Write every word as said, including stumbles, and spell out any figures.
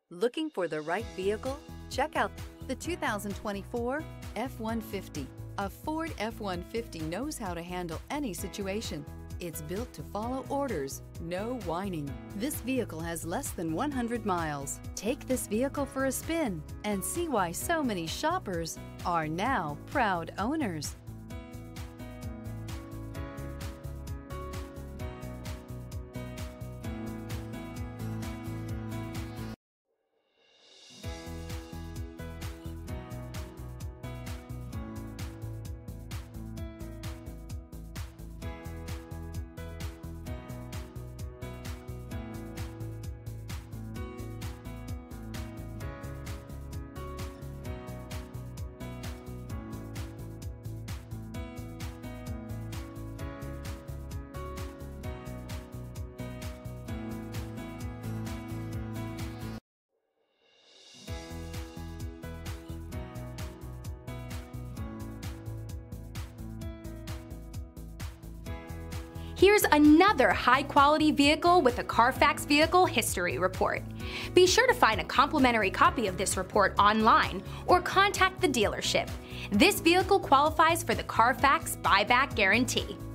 Looking for the right vehicle? Check out the two thousand twenty-four F one fifty. A Ford F one fifty knows how to handle any situation. It's built to follow orders, no whining. This vehicle has less than one hundred miles. Take this vehicle for a spin and see why so many shoppers are now proud owners. Here's another high-quality vehicle with a Carfax Vehicle History Report. Be sure to find a complimentary copy of this report online or contact the dealership. This vehicle qualifies for the Carfax Buyback Guarantee.